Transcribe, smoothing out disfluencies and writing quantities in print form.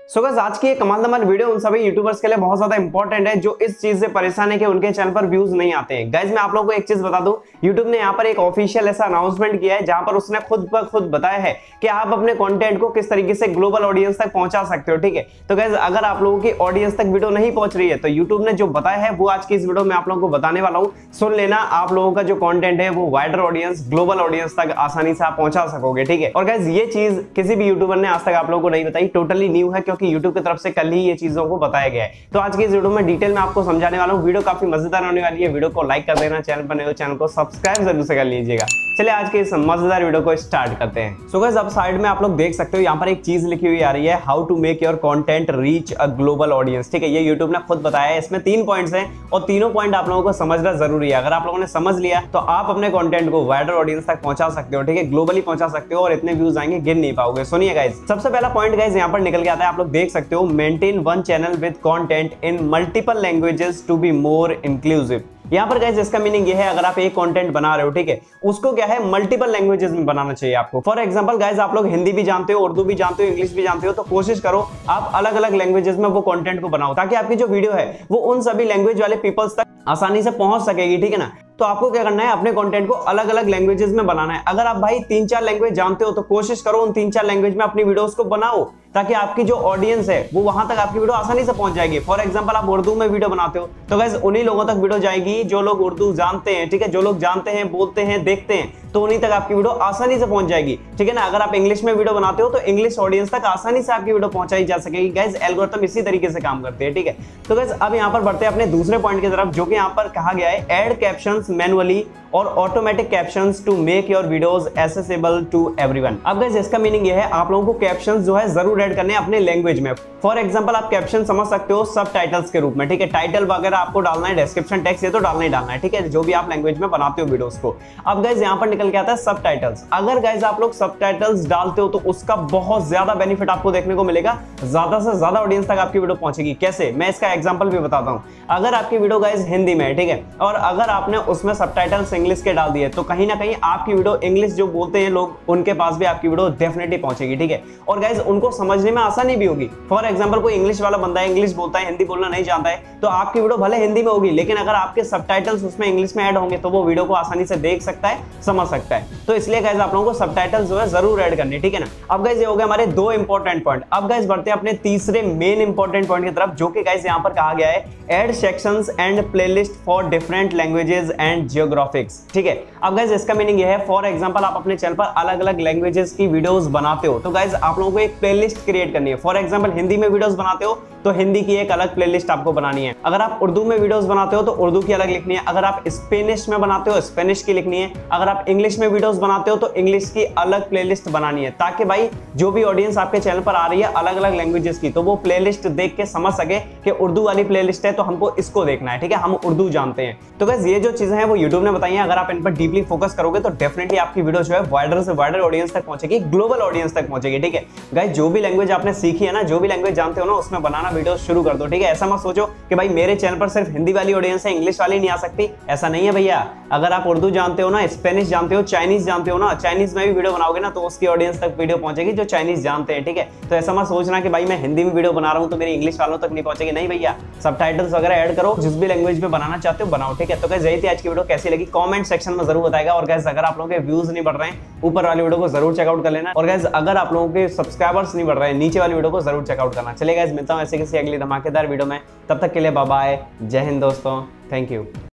So guys आज की ये कमाल दमाल वीडियो उन सभी यूट्यूबर्स के लिए बहुत ज्यादा इंपॉर्टेंट है जो इस चीज से परेशान है कि उनके चैनल पर व्यूज नहीं आते हैं। गाइस मैं आप लोगों को एक चीज बता दूं, यूट्यूब ने यहाँ पर एक ऑफिशियल ऐसा अनाउंसमेंट किया है जहां पर उसने खुद ब खुद बताया है कि आप अपने कंटेंट को किस तरीके से ग्लोबल ऑडियंस तक पहुंचा सकते हो। ठीक है, तो गाइस अगर आप लोगों की ऑडियंस तक वीडियो नहीं पहुंच रही है तो यूट्यूब ने जो बताया है वो आज की इस वीडियो में आप लोगों को बताने वाला हूँ। सुन लेना, आप लोगों का जो कॉन्टेंट है वो वाइडर ऑडियंस, ग्लोबल ऑडियंस तक आसानी से आप पहुंचा सकोगे। ठीक है, और गाइस ये चीज किसी भी यूट्यूबर ने आज तक आप लोगों को नहीं बताई, टोटली न्यू है क्योंकि यूट्यूब की तरफ से कल ही ये चीजों को बताया गया है। तो आज की इस वीडियो में डिटेल में आपको समझाने वाला हूं। वीडियो काफी मजेदार होने वाली है। वीडियो को लाइक कर देना, चैनल पर नए हो चैनल को सब्सक्राइब जरूर से कर लीजिएगा। चलिए आज के इस मजेदार वीडियो को स्टार्ट करते हैं। सो गाइस अब साइड में आप लोग देख सकते हो यहाँ पर एक चीज लिखी हुई आ रही है, how to make your content reach a global audience. ठीक है, ये यूट्यूब ने खुद बताया है। इसमें 3 पॉइंट्स हैं और तीनों पॉइंट आप लोगों को समझना जरूरी है। अगर आप लोगों ने समझ लिया तो आप अपने कंटेंट को वाइडर ऑडियंस तक पहुंचा सकते हो। ठीक है, ग्लोबली पहुंचा सकते हो और इतने व्यूज आएंगे गिन नहीं पाओगे। सुनिए गाइस, सबसे पहला पॉइंट गाइस यहाँ पर निकल के आता है, आप लोग देख सकते हो, maintain one channel with content in multiple languages to be more inclusive. यहाँ पर गाइस इसका मीनिंग ये है, अगर आप एक कंटेंट बना रहे हो, ठीक है, उसको क्या है मल्टीपल लैंग्वेजेस में बनाना चाहिए आपको। फॉर एग्जांपल गाइस आप लोग हिंदी भी जानते हो, उर्दू भी जानते हो, इंग्लिश भी जानते हो, तो कोशिश करो आप अलग अलग लैंग्वेजेस में वो कंटेंट को बनाओ ताकि आपकी जो वीडियो है वो उन सभी लैंग्वेज वाले पीपल्स तक आसानी से पहुंच सकेगी। ठीक है ना, तो आपको क्या करना है, अपने कंटेंट को अलग अलग लैंग्वेजेस में बनाना है। अगर आप भाई 3-4 लैंग्वेज जानते हो तो कोशिश करो उन 3-4 लैंग्वेज में अपनी वीडियोस को बनाओ ताकि आपकी जो ऑडियंस है वो वहां तक आपकी वीडियो आसानी से पहुंच जाएगी। फॉर एग्जांपल आप उर्दू में वीडियो बनाते हो तो गाइस उन्हीं लोगों तक वीडियो जाएगी जो लोग उर्दू जानते हैं। ठीक है, जो लोग जानते हैं, बोलते हैं, देखते हैं, तो उन्हीं तक आपकी वीडियो आसानी से पहुंच जाएगी। ठीक है ना, अगर आप इंग्लिश में वीडियो बनाते हो तो इंग्लिश ऑडियंस तक आसानी से आपकी वीडियो पहुंचाई जा सकेगी। गाइस एल्गोरिथम इसी तरीके से काम करते हैं। ठीक है, तो गाइस अब यहाँ पर बढ़ते हैं अपने दूसरे पॉइंट की तरफ, जो कि यहाँ पर कहा गया है, ऐड कैप्शंस मैनुअली और automatic captions to make your videos accessible to everyone. अब गाइस इसका मीनिंग ये है, आप लोगों को कैप्शंस जो है जरूर ऐड करने अपने लैंग्वेज में। फॉर एग्जांपल आप कैप्शन समझ सकते हो सब टाइटल्स के रूप में। ठीक है, टाइटल वगैरह आपको डालना है, डिस्क्रिप्शन टेक्स्ट ये तो डालना ही डालना है। ठीक है, जो भी आप लैंग्वेज में बनाते हो वीडियोस को। अब गाइस यहाँ पर निकल के आता है सब टाइटल्स। अगर गाइस आप लोग सब टाइटल्स डालते हो तो उसका बहुत ज्यादा बेनिफिट आपको देखने को मिलेगा, ज्यादा से ज्यादा ऑडियंस तक आपकी वीडियो पहुंचेगी। कैसे, मैं इसका एग्जांपल भी बताता हूं। अगर आपकी वीडियो गाइस हिंदी में है, ठीक है, और अगर आपने उसमें सब टाइटल्स इंग्लिश के डाल दिए तो कहीं ना कहीं आपकी वीडियो, इंग्लिश जो बोलते हैं लोग, उनके पास भी आपकी वीडियो डेफिनेटली पहुंचेगी। ठीक है, और गाइस उनको समझने में आसानी भी होगी। फॉर एग्जांपल कोई इंग्लिश वाला बंदा है, इंग्लिश बोलता है, हिंदी बोलना नहीं जानता है, तो आपकी वीडियो भले हिंदी में होगी लेकिन अगर आपके सबटाइटल्स उसमें इंग्लिश में ऐड होंगे तो वो वीडियो को आसानी से देख सकता है, समझ सकता है। तो इसलिए गाइस आप लोगों को सबटाइटल्स जो है जरूर ऐड करने। ठीक है ना, अब गाइस ये हो गए हमारे 2 इंपॉर्टेंट पॉइंट। अब गाइस बढ़ते हैं अपने तीसरे मेन इंपॉर्टेंट पॉइंट की तरफ, जो कि गाइस यहां पर कहा गया है, add sections and playlist for different languages and geographics. ठीक है, अब गाइस इसका मीनिंग ये है, फॉर एग्जांपल आप अपने चैनल पर अलग अलग लैंग्वेजेस की वीडियोस बनाते हो तो गाइस आप लोगों को एक प्लेलिस्ट क्रिएट करनी है। फॉर एग्जांपल हिंदी में वीडियोस बनाते हो तो हिंदी की एक अलग प्लेलिस्ट आपको बनानी है। अगर आप उर्दू में वीडियोस बनाते हो तो उर्दू की अलग लिखनी है। अगर आप स्पेनिश में बनाते हो स्पेनिश की लिखनी है। अगर आप इंग्लिश में वीडियोस बनाते हो तो इंग्लिश की अलग प्लेलिस्ट बनानी है, ताकि भाई जो भी ऑडियंस आपके चैनल पर आ रही है अलग अलग लैंग्वेजेस की, तो वो प्लेलिस्ट देख के समझ सके कि उर्दू वाली प्लेलिस्ट है तो हमको इसको देखना है। ठीक है, हम उर्दू जानते हैं। तो गाइस ये जो चीजें हैं वो यूट्यूब ने बताई हैं, अगर आप इन पर डीपली फोकस करोगे तो डेफिनेटली आपकी वीडियो जो है वाइडर से वाइडर ऑडियंस तक पहुंचेगी, ग्लोबल ऑडियंस तक पहुंचेगी। ठीक है गाइस, जो भी लैंग्वेज आपने सीखी है ना, जो भी लैंग्वेज जानते हो ना, उसमें बनाना वीडियो शुरू कर दो। ठीक है, ऐसा मत सोचो कि भाई मेरे चैनल पर सिर्फ हिंदी वाली ऑडियंस है, इंग्लिश वाली नहीं आ सकती। ऐसा नहीं है भैया, अगर आप उर्दू जानते हो ना, स्पेनिश जानते हो, चाइनीज जानते हो ना, चाइनीज में भी वीडियो बनाओगे ना तो उसकी ऑडियंस तक वीडियो पहुंचेगी जो चाइनीज जानते हैं। ठीक है, तो ऐसा मत सोचना कि भाई मैं हिंदी में वीडियो बना रहा हूं तो मेरी इंग्लिश वालों तक नहीं पहुंचेगी। नहीं भैया, सबटाइटल्स वगैरह ऐड करो, जिस भी लैंग्वेज में बनाना चाहते हो बनाओ। ठीक है, तो गाइस यही थी आज की वीडियो, कैसी लगी कमेंट सेक्शन में जरूर बताएगा। और गाइस अगर आप लोगों के व्यूज नहीं बढ़ रहे हैं, ऊपर वाली वीडियो को जरूर चेकआउट कर लेना। और गाइस अगर आप लोगों के सब्सक्राइबर्स नहीं बढ़ रहे हैं, नीचे वाली वीडियो को जरूर चेकआउट करना। चलिए गाइस, मिलता हूं ऐसे किसी अगली धमाकेदार वीडियो में, तब तक के लिए बाय बाय, जय हिंद दोस्तों, थैंक यू।